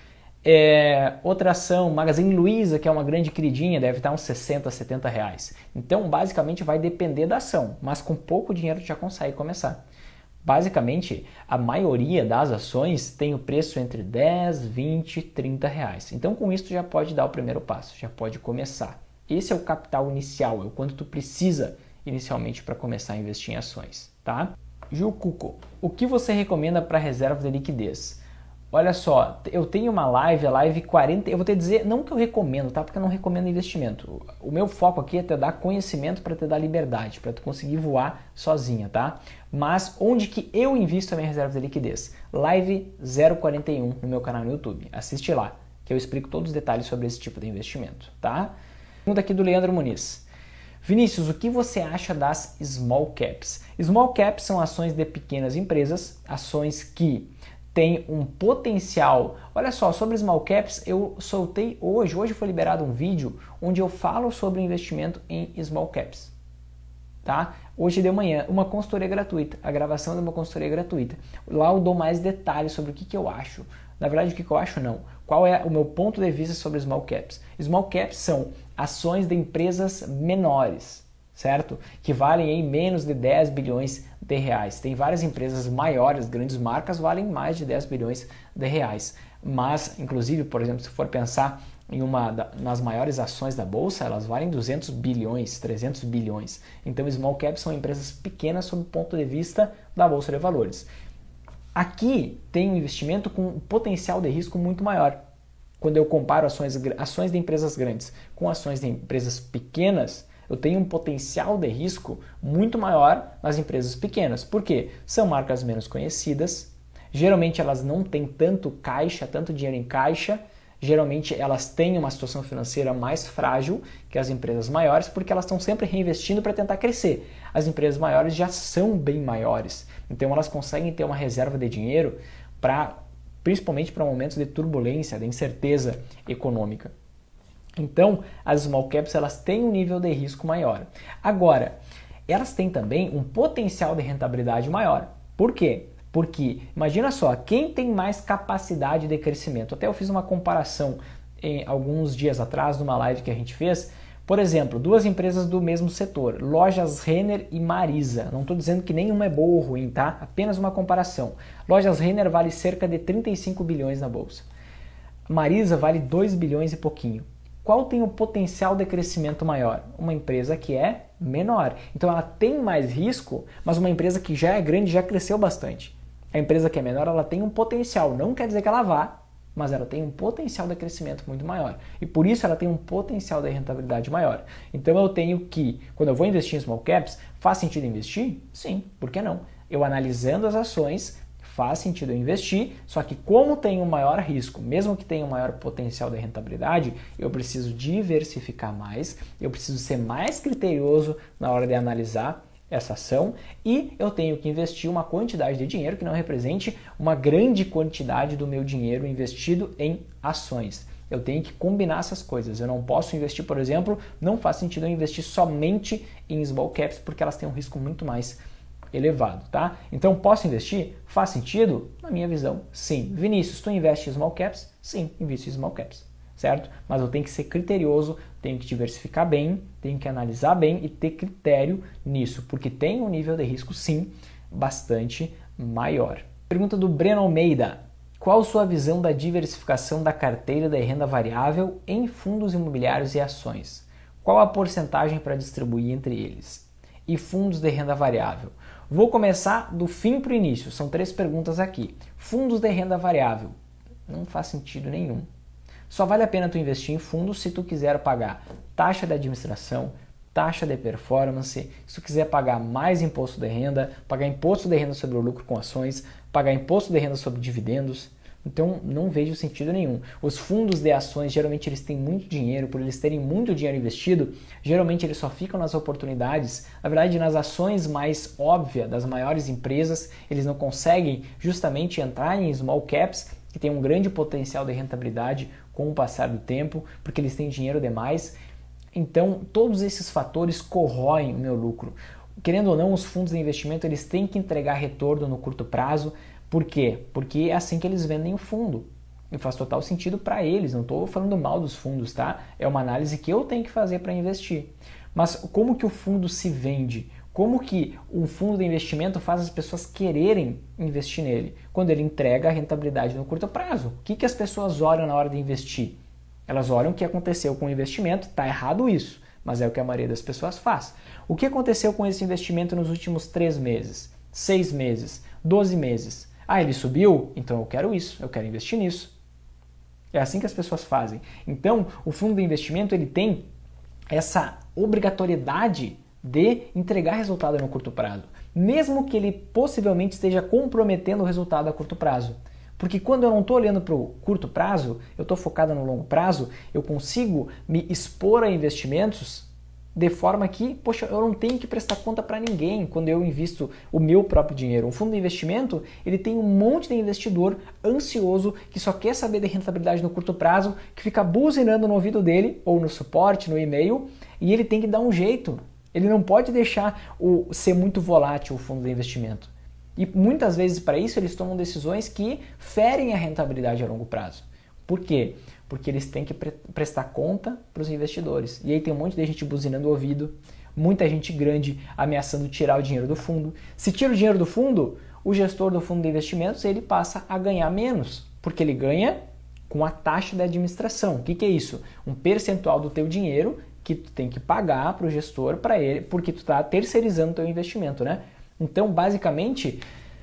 [SPEAKER 1] É, outra ação, Magazine Luiza, que é uma grande queridinha, deve estar uns sessenta, setenta reais. Então, basicamente vai depender da ação, mas com pouco dinheiro tu já consegue começar. Basicamente, a maioria das ações tem o preço entre dez, vinte, trinta reais. Então, com isso, tu já pode dar o primeiro passo, já pode começar. Esse é o capital inicial, é o quanto tu precisa inicialmente para começar a investir em ações, tá? Ju Cuco, o que você recomenda para reserva de liquidez? Olha só, eu tenho uma live, a live quarenta, eu vou te dizer, não que eu recomendo, tá? Porque eu não recomendo investimento. O meu foco aqui é te dar conhecimento para te dar liberdade, para tu conseguir voar sozinha, tá? Mas onde que eu invisto a minha reserva de liquidez? Live zero quarenta e um no meu canal no YouTube. Assiste lá, que eu explico todos os detalhes sobre esse tipo de investimento, tá? Pergunta aqui do Leandro Muniz. Vinícius, o que você acha das small caps? Small caps são ações de pequenas empresas, ações que tem um potencial. Olha só, sobre small caps, eu soltei hoje, hoje foi liberado um vídeo onde eu falo sobre investimento em small caps, tá? Hoje de manhã, uma consultoria gratuita, a gravação de uma consultoria gratuita. Lá eu dou mais detalhes sobre o que, que eu acho. Na verdade, o que, que eu acho não. Qual é o meu ponto de vista sobre small caps? Small caps são ações de empresas menores, certo? Que valem aí menos de dez bilhões de reais. Tem várias empresas maiores, grandes marcas, valem mais de dez bilhões de reais. Mas, inclusive, por exemplo, se for pensar em uma da, nas maiores ações da bolsa, elas valem duzentos bilhões, trezentos bilhões. Então, small caps são empresas pequenas sob o ponto de vista da bolsa de valores. Aqui tem um investimento com um potencial de risco muito maior. Quando eu comparo ações, ações de empresas grandes com ações de empresas pequenas, eu tenho um potencial de risco muito maior nas empresas pequenas. Por quê? São marcas menos conhecidas, geralmente elas não têm tanto caixa, tanto dinheiro em caixa, geralmente elas têm uma situação financeira mais frágil que as empresas maiores, porque elas estão sempre reinvestindo para tentar crescer. As empresas maiores já são bem maiores, então elas conseguem ter uma reserva de dinheiro para, principalmente para momentos de turbulência, de incerteza econômica. Então, as small caps elas têm um nível de risco maior. Agora, elas têm também um potencial de rentabilidade maior. Por quê? Porque, imagina só, quem tem mais capacidade de crescimento? Até eu fiz uma comparação em alguns dias atrás, numa live que a gente fez. Por exemplo, duas empresas do mesmo setor, Lojas Renner e Marisa. Não estou dizendo que nenhuma é boa ou ruim, tá? Apenas uma comparação. Lojas Renner vale cerca de trinta e cinco bilhões na bolsa. Marisa vale dois bilhões e pouquinho. Qual tem o potencial de crescimento maior? Uma empresa que é menor. Então ela tem mais risco, mas uma empresa que já é grande já cresceu bastante. A empresa que é menor, ela tem um potencial, não quer dizer que ela vá, mas ela tem um potencial de crescimento muito maior. E por isso ela tem um potencial de rentabilidade maior. Então eu tenho que, quando eu vou investir em small caps, faz sentido investir? Sim, por que não? Eu analisando as ações, faz sentido eu investir, só que como tem um maior risco, mesmo que tenha um maior potencial de rentabilidade, eu preciso diversificar mais, eu preciso ser mais criterioso na hora de analisar essa ação e eu tenho que investir uma quantidade de dinheiro que não represente uma grande quantidade do meu dinheiro investido em ações. Eu tenho que combinar essas coisas. Eu não posso investir, por exemplo, não faz sentido eu investir somente em small caps porque elas têm um risco muito mais elevado, tá? Então, posso investir? Faz sentido? Na minha visão, sim. Vinícius, tu investe em small caps? Sim, invisto em small caps, certo? Mas eu tenho que ser criterioso, tenho que diversificar bem, tenho que analisar bem e ter critério nisso, porque tem um nível de risco, sim, bastante maior. Pergunta do Breno Almeida. Qual sua visão da diversificação da carteira de renda variável em fundos imobiliários e ações? Qual a porcentagem para distribuir entre eles? E fundos de renda variável? Vou começar do fim para o início, são três perguntas aqui. Fundos de renda variável, não faz sentido nenhum. Só vale a pena tu investir em fundos se tu quiser pagar taxa de administração, taxa de performance, se tu quiser pagar mais imposto de renda, pagar imposto de renda sobre o lucro com ações, pagar imposto de renda sobre dividendos. Então não vejo sentido nenhum. Os fundos de ações, geralmente eles têm muito dinheiro, por eles terem muito dinheiro investido, geralmente eles só ficam nas oportunidades, na verdade nas ações mais óbvias das maiores empresas, eles não conseguem justamente entrar em small caps, que tem um grande potencial de rentabilidade com o passar do tempo, porque eles têm dinheiro demais. Então todos esses fatores corroem o meu lucro. Querendo ou não, os fundos de investimento eles têm que entregar retorno no curto prazo. Por quê? Porque é assim que eles vendem o fundo. E faz total sentido para eles, não estou falando mal dos fundos, tá? É uma análise que eu tenho que fazer para investir. Mas como que o fundo se vende? Como que um fundo de investimento faz as pessoas quererem investir nele? Quando ele entrega a rentabilidade no curto prazo. O que, que as pessoas olham na hora de investir? Elas olham o que aconteceu com o investimento, está errado isso, mas é o que a maioria das pessoas faz. O que aconteceu com esse investimento nos últimos três meses, seis meses, doze meses? Ah, ele subiu? Então eu quero isso, eu quero investir nisso. É assim que as pessoas fazem. Então, o fundo de investimento ele tem essa obrigatoriedade de entregar resultado no curto prazo, mesmo que ele possivelmente esteja comprometendo o resultado a curto prazo. Porque quando eu não estou olhando para o curto prazo, eu estou focado no longo prazo, eu consigo me expor a investimentos de forma que, poxa, eu não tenho que prestar conta para ninguém quando eu invisto o meu próprio dinheiro. Um fundo de investimento, ele tem um monte de investidor ansioso que só quer saber de rentabilidade no curto prazo, que fica buzinando no ouvido dele, ou no suporte, no e-mail, e ele tem que dar um jeito. Ele não pode deixar o, ser muito volátil o fundo de investimento. E muitas vezes para isso eles tomam decisões que ferem a rentabilidade a longo prazo. Por quê? Porque eles têm que pre prestar conta para os investidores. E aí tem um monte de gente buzinando o ouvido, muita gente grande ameaçando tirar o dinheiro do fundo. Se tira o dinheiro do fundo, o gestor do fundo de investimentos ele passa a ganhar menos, porque ele ganha com a taxa de administração. O que, que é isso? Um percentual do teu dinheiro que tu tem que pagar para o gestor, para ele, porque tu está terceirizando o teu investimento, né? Então, basicamente,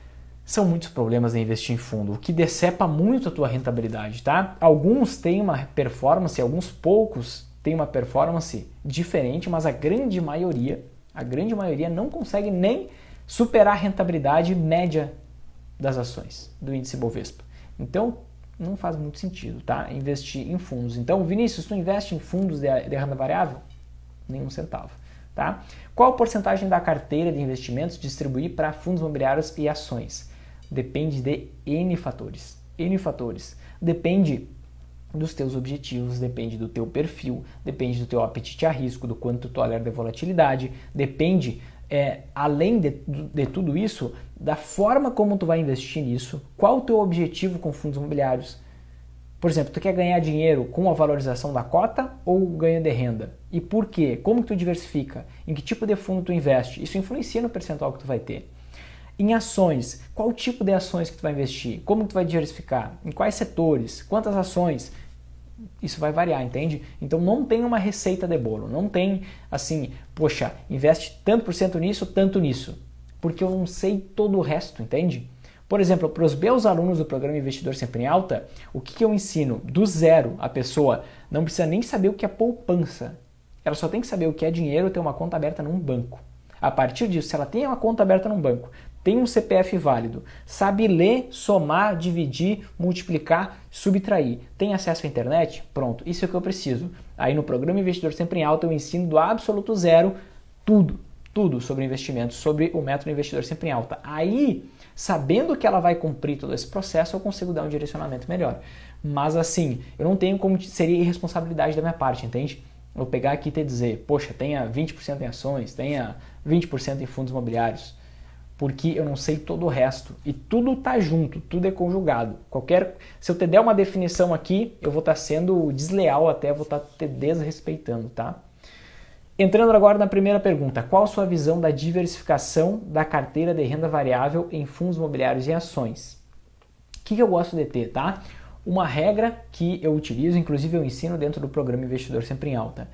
[SPEAKER 1] são muitos problemas em investir em fundo, o que decepa muito a tua rentabilidade, tá? Alguns têm uma performance, alguns poucos têm uma performance diferente, mas a grande maioria, a grande maioria não consegue nem superar a rentabilidade média das ações do índice Bovespa. Então, não faz muito sentido, tá? Investir em fundos. Então, Vinícius, tu investe em fundos de, de renda variável? Nenhum centavo, tá? Qual a porcentagem da carteira de investimentos distribuir para fundos imobiliários e ações? Depende de N fatores. N fatores. Depende dos teus objetivos, depende do teu perfil, depende do teu apetite a risco, do quanto tu tolera de volatilidade, depende, é, além de, de tudo isso, da forma como tu vai investir nisso, qual o teu objetivo com fundos imobiliários. Por exemplo, tu quer ganhar dinheiro com a valorização da cota ou ganho de renda? E por quê? Como que tu diversifica? Em que tipo de fundo tu investe? Isso influencia no percentual que tu vai ter. Em ações, qual tipo de ações que tu vai investir? Como que tu vai diversificar? Em quais setores? Quantas ações? Isso vai variar, entende? Então não tem uma receita de bolo, não tem assim, poxa, investe tanto por cento nisso, tanto nisso, porque eu não sei todo o resto, entende? Por exemplo, para os meus alunos do programa Investidor Sempre em Alta, o que, que eu ensino? Do zero, a pessoa não precisa nem saber o que é poupança, ela só tem que saber o que é dinheiro e ter uma conta aberta num banco. A partir disso, se ela tem uma conta aberta num banco, tem um C P F válido, sabe ler, somar, dividir, multiplicar, subtrair, tem acesso à internet? Pronto, isso é o que eu preciso. Aí no programa Investidor Sempre em Alta eu ensino do absoluto zero tudo, tudo sobre investimentos, sobre o método Investidor Sempre em Alta. Aí, sabendo que ela vai cumprir todo esse processo, eu consigo dar um direcionamento melhor. Mas assim, eu não tenho como, seria irresponsabilidade da minha parte, entende? Eu pegar aqui e te dizer, poxa, tenha vinte por cento em ações, tenha vinte por cento em fundos imobiliários, porque eu não sei todo o resto. E tudo tá junto, tudo é conjugado. Qualquer, se eu te der uma definição aqui, eu vou estar sendo desleal até, vou estar te desrespeitando, tá? Entrando agora na primeira pergunta, qual a sua visão da diversificação da carteira de renda variável em fundos imobiliários e ações? O que, que eu gosto de ter, tá? Uma regra que eu utilizo, inclusive eu ensino dentro do programa Investidor Sempre em Alta,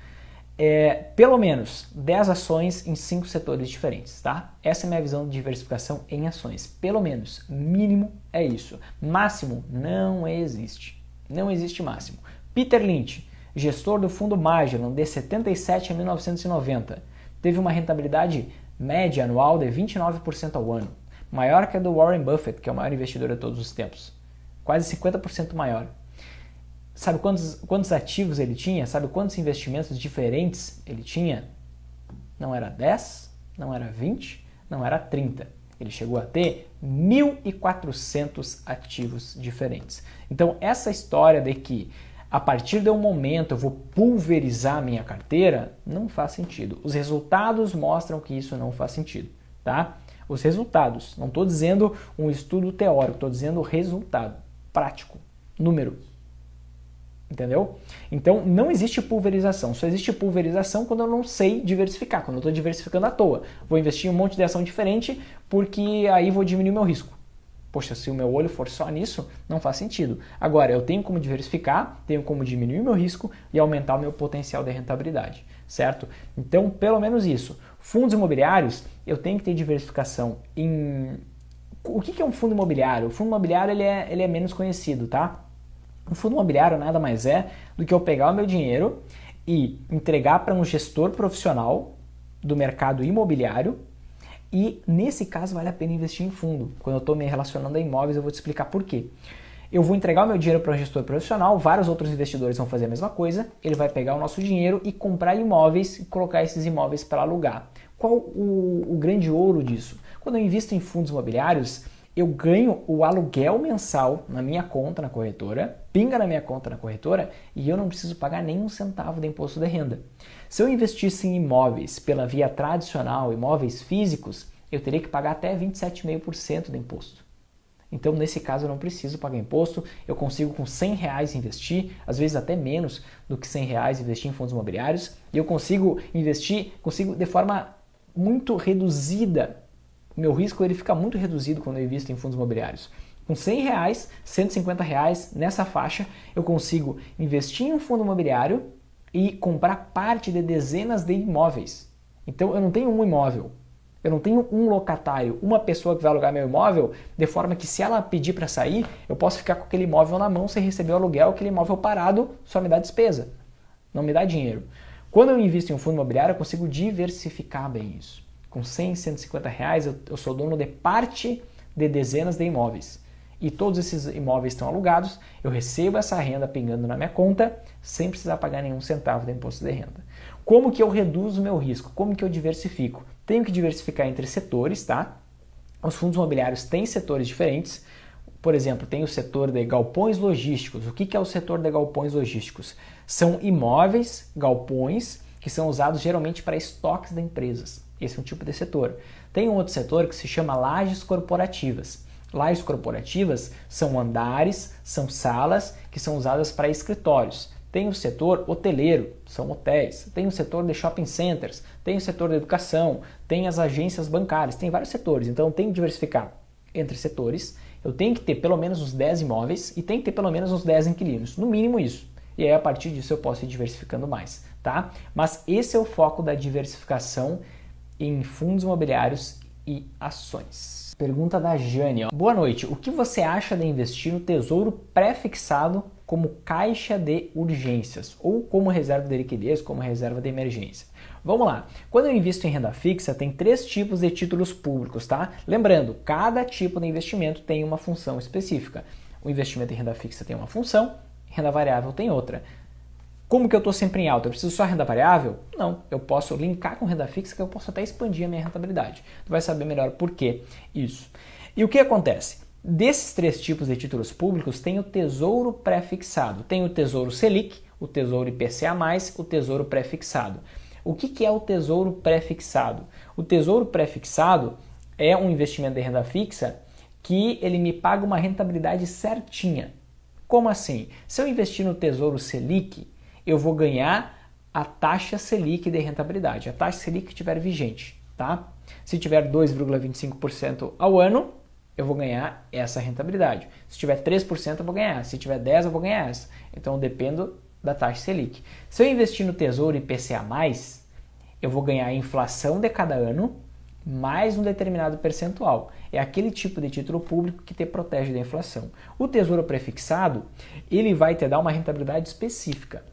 [SPEAKER 1] é pelo menos dez ações em cinco setores diferentes, tá? Essa é a minha visão de diversificação em ações. Pelo menos, mínimo é isso. Máximo não existe. Não existe máximo. Peter Lynch, gestor do fundo Magellan de setenta e sete a mil novecentos e noventa, teve uma rentabilidade média anual de vinte e nove por cento ao ano, maior que a do Warren Buffett, que é o maior investidor de todos os tempos. Quase cinquenta por cento maior. Sabe quantos, quantos ativos ele tinha? Sabe quantos investimentos diferentes ele tinha? Não era dez, não era vinte, não era trinta. Ele chegou a ter mil e quatrocentos ativos diferentes. Então, essa história de que a partir de um momento eu vou pulverizar a minha carteira, não faz sentido. Os resultados mostram que isso não faz sentido, tá? Os resultados. Não estou dizendo um estudo teórico, estou dizendo o resultado prático, número. Entendeu? Então, não existe pulverização. Só existe pulverização quando eu não sei diversificar, quando eu estou diversificando à toa. Vou investir em um monte de ação diferente porque aí vou diminuir meu risco. Poxa, se o meu olho for só nisso, não faz sentido. Agora, eu tenho como diversificar, tenho como diminuir meu risco e aumentar o meu potencial de rentabilidade, certo? Então, pelo menos isso. Fundos imobiliários, eu tenho que ter diversificação em... O que é um fundo imobiliário? O fundo imobiliário ele é, ele é menos conhecido, tá? Um fundo imobiliário nada mais é do que eu pegar o meu dinheiro e entregar para um gestor profissional do mercado imobiliário e, nesse caso, vale a pena investir em fundo. Quando eu estou me relacionando a imóveis, eu vou te explicar por quê. Eu vou entregar o meu dinheiro para um gestor profissional, vários outros investidores vão fazer a mesma coisa, ele vai pegar o nosso dinheiro e comprar imóveis e colocar esses imóveis para alugar. Qual o, o grande ouro disso? Quando eu invisto em fundos imobiliários, eu ganho o aluguel mensal na minha conta na corretora, pinga na minha conta na corretora e eu não preciso pagar nem um centavo de imposto de renda. Se eu investisse em imóveis pela via tradicional, imóveis físicos, eu teria que pagar até vinte e sete vírgula cinco por cento de imposto. Então, nesse caso, eu não preciso pagar imposto, eu consigo com cem reais investir, às vezes até menos do que cem reais investir em fundos imobiliários, e eu consigo investir, consigo de forma muito reduzida. O meu risco ele fica muito reduzido quando eu invisto em fundos imobiliários. Com cem reais, cento e cinquenta reais nessa faixa, eu consigo investir em um fundo imobiliário e comprar parte de dezenas de imóveis. Então, eu não tenho um imóvel. Eu não tenho um locatário, uma pessoa que vai alugar meu imóvel, de forma que se ela pedir para sair, eu posso ficar com aquele imóvel na mão sem receber o aluguel, aquele imóvel parado só me dá despesa, não me dá dinheiro. Quando eu invisto em um fundo imobiliário, eu consigo diversificar bem isso. Com cem, cento e cinquenta reais, eu, eu sou dono de parte de dezenas de imóveis. E todos esses imóveis estão alugados, eu recebo essa renda pingando na minha conta, sem precisar pagar nenhum centavo de imposto de renda. Como que eu reduzo o meu risco? Como que eu diversifico? Tenho que diversificar entre setores, tá? Os fundos imobiliários têm setores diferentes. Por exemplo, tem o setor de galpões logísticos. O que é o setor de galpões logísticos? São imóveis, galpões, que são usados geralmente para estoques de empresas. Esse é um tipo de setor. Tem um outro setor que se chama lajes corporativas. Lajes corporativas são andares, são salas que são usadas para escritórios. Tem o setor hoteleiro, são hotéis. Tem o setor de shopping centers, tem o setor de educação, tem as agências bancárias, tem vários setores. Então eu tenho que diversificar entre setores. Eu tenho que ter pelo menos uns dez imóveis e tem que ter pelo menos uns dez inquilinos, no mínimo isso. E aí a partir disso eu posso ir diversificando mais, tá? Mas esse é o foco da diversificação em fundos imobiliários e ações. Pergunta da Jane. Ó. Boa noite. O que você acha de investir no tesouro pré-fixado como caixa de urgências ou como reserva de liquidez, como reserva de emergência? Vamos lá. Quando eu invisto em renda fixa, tem três tipos de títulos públicos, tá? Lembrando, cada tipo de investimento tem uma função específica. O investimento em renda fixa tem uma função, renda variável tem outra. Como que eu estou sempre em alta? Eu preciso só renda variável? Não, eu posso linkar com renda fixa que eu posso até expandir a minha rentabilidade. Tu vai saber melhor por que isso. E o que acontece? Desses três tipos de títulos públicos tem o tesouro pré-fixado. Tem o tesouro Selic, o tesouro I P C A mais, o tesouro pré-fixado. O que que é o tesouro pré-fixado? O tesouro pré-fixado é um investimento de renda fixa que ele me paga uma rentabilidade certinha. Como assim? Se eu investir no tesouro Selic, eu vou ganhar a taxa Selic de rentabilidade, a taxa Selic que estiver vigente, tá? Se tiver dois vírgula vinte e cinco por cento ao ano, eu vou ganhar essa rentabilidade. Se tiver três por cento, eu vou ganhar. Se tiver dez por cento, eu vou ganhar essa. Então, eu dependo da taxa Selic. Se eu investir no tesouro I P C A mais, eu vou ganhar a inflação de cada ano mais um determinado percentual. É aquele tipo de título público que te protege da inflação. O tesouro prefixado, ele vai te dar uma rentabilidade específica.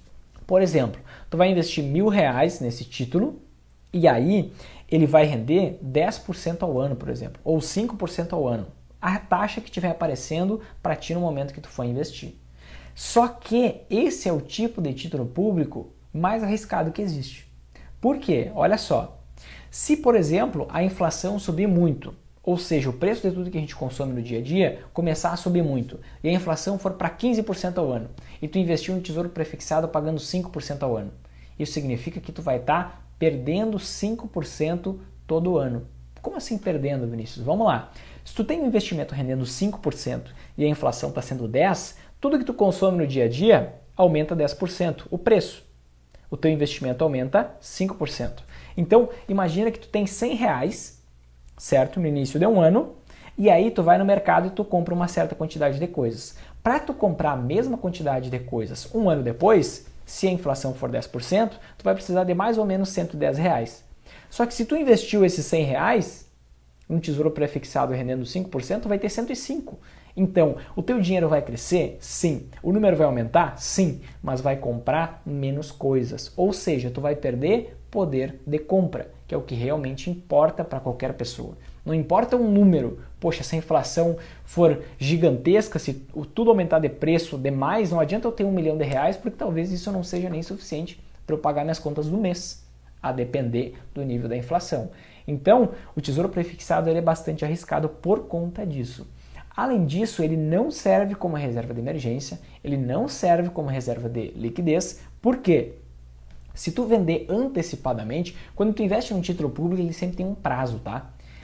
[SPEAKER 1] Por exemplo, tu vai investir mil reais nesse título e aí ele vai render dez por cento ao ano, por exemplo, ou cinco por cento ao ano. A taxa que estiver aparecendo para ti no momento que tu for investir. Só que esse é o tipo de título público mais arriscado que existe. Por quê? Olha só. Se, por exemplo, a inflação subir muito, ou seja, o preço de tudo que a gente consome no dia a dia começar a subir muito, e a inflação for para quinze por cento ao ano, e tu investiu no tesouro prefixado pagando cinco por cento ao ano, isso significa que tu vai estar perdendo cinco por cento todo ano. Como assim perdendo, Vinícius? Vamos lá. Se tu tem um investimento rendendo cinco por cento e a inflação está sendo dez por cento, tudo que tu consome no dia a dia aumenta dez por cento, o preço. O teu investimento aumenta cinco por cento. Então, imagina que tu tem cem reais, certo? No início de um ano, e aí tu vai no mercado e tu compra uma certa quantidade de coisas. Para tu comprar a mesma quantidade de coisas um ano depois, se a inflação for dez por cento, tu vai precisar de mais ou menos cento e dez reais. Só que se tu investiu esses cem reais, um tesouro prefixado rendendo cinco por cento, vai ter cento e cinco. Então, o teu dinheiro vai crescer? Sim. O número vai aumentar? Sim. Mas vai comprar menos coisas. Ou seja, tu vai perder poder de compra, que é o que realmente importa para qualquer pessoa. Não importa um número. Poxa, se a inflação for gigantesca, se tudo aumentar de preço demais, não adianta eu ter um milhão de reais, porque talvez isso não seja nem suficiente para eu pagar minhas contas do mês, a depender do nível da inflação. Então, o tesouro prefixado ele é bastante arriscado por conta disso. Além disso, ele não serve como reserva de emergência, ele não serve como reserva de liquidez. Por quê? Se tu vender antecipadamente, quando tu investe num título público, ele sempre tem um prazo, tá?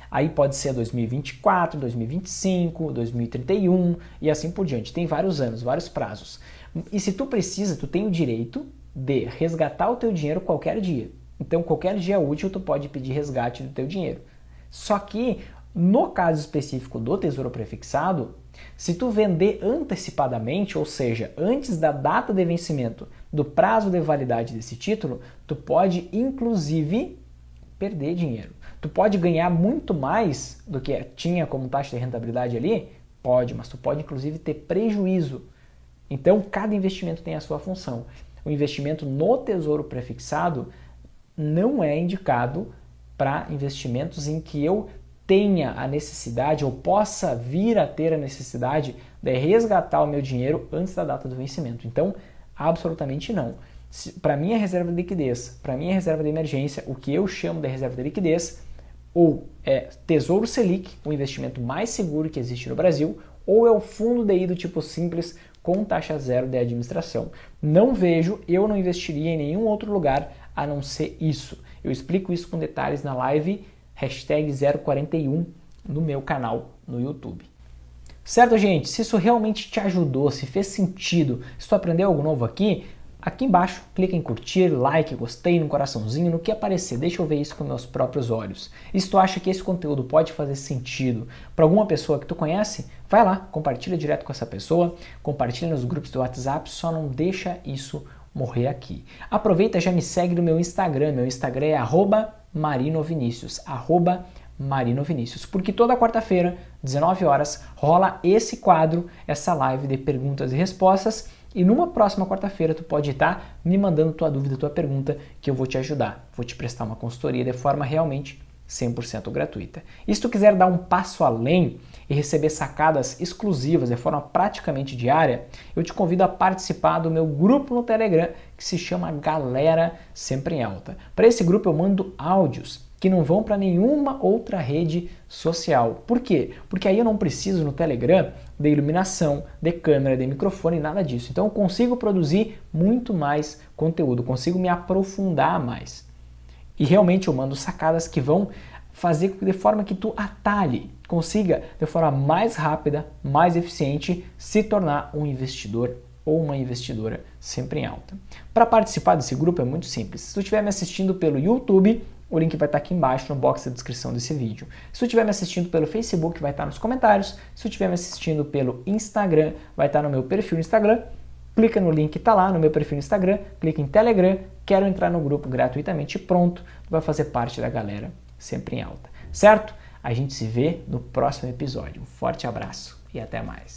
[SPEAKER 1] Aí pode ser dois mil e vinte e quatro, dois mil e vinte e cinco, dois mil e trinta e um e assim por diante. Tem vários anos, vários prazos. E se tu precisa, tu tem o direito de resgatar o teu dinheiro qualquer dia. Então, qualquer dia útil, tu pode pedir resgate do teu dinheiro. Só que, no caso específico do Tesouro Prefixado, se tu vender antecipadamente, ou seja, antes da data de vencimento do prazo de validade desse título, tu pode, inclusive, perder dinheiro. Tu pode ganhar muito mais do que tinha como taxa de rentabilidade ali? Pode, mas tu pode, inclusive, ter prejuízo. Então, cada investimento tem a sua função. O investimento no Tesouro Prefixado não é indicado para investimentos em que eu tenha a necessidade ou possa vir a ter a necessidade de resgatar o meu dinheiro antes da data do vencimento. Então, absolutamente não. Para minha reserva de liquidez, para minha reserva de emergência, o que eu chamo de reserva de liquidez, ou é Tesouro Selic, o investimento mais seguro que existe no Brasil, ou é o fundo D I do tipo simples com taxa zero de administração. Não vejo, eu não investiria em nenhum outro lugar a não ser isso. Eu explico isso com detalhes na live hashtag zero quarenta e um no meu canal no YouTube. Certo, gente? Se isso realmente te ajudou, se fez sentido, se tu aprendeu algo novo aqui, aqui embaixo, clica em curtir, like, gostei, no coraçãozinho, no que aparecer. Deixa eu ver isso com meus próprios olhos. E se tu acha que esse conteúdo pode fazer sentido para alguma pessoa que tu conhece, vai lá, compartilha direto com essa pessoa, compartilha nos grupos do WhatsApp, só não deixa isso morrer aqui. Aproveita e já me segue no meu Instagram. Meu Instagram é arroba marinovinicius, arroba marinovinicius, porque toda quarta-feira, dezenove horas, rola esse quadro, essa live de perguntas e respostas. E numa próxima quarta-feira tu pode estar me mandando tua dúvida, tua pergunta, que eu vou te ajudar. Vou te prestar uma consultoria de forma realmente cem por cento gratuita. E se tu quiser dar um passo além e receber sacadas exclusivas de forma praticamente diária, eu te convido a participar do meu grupo no Telegram, que se chama Galera Sempre em Alta. Para esse grupo eu mando áudios que não vão para nenhuma outra rede social. Por quê? Porque aí eu não preciso no Telegram de iluminação, de câmera, de microfone, nada disso. Então eu consigo produzir muito mais conteúdo, consigo me aprofundar mais. E realmente eu mando sacadas que vão fazer de forma que tu atalhe, consiga de forma mais rápida, mais eficiente, se tornar um investidor ou uma investidora sempre em alta. Para participar desse grupo é muito simples. Se tu estiver me assistindo pelo YouTube, o link vai estar aqui embaixo no box da descrição desse vídeo. Se tu estiver me assistindo pelo Facebook, vai estar nos comentários. Se tu estiver me assistindo pelo Instagram, vai estar no meu perfil no Instagram. Clica no link que está lá no meu perfil no Instagram, clica em Telegram, quero entrar no grupo gratuitamente e pronto, tu vai fazer parte da galera sempre em alta. Certo? A gente se vê no próximo episódio. Um forte abraço e até mais.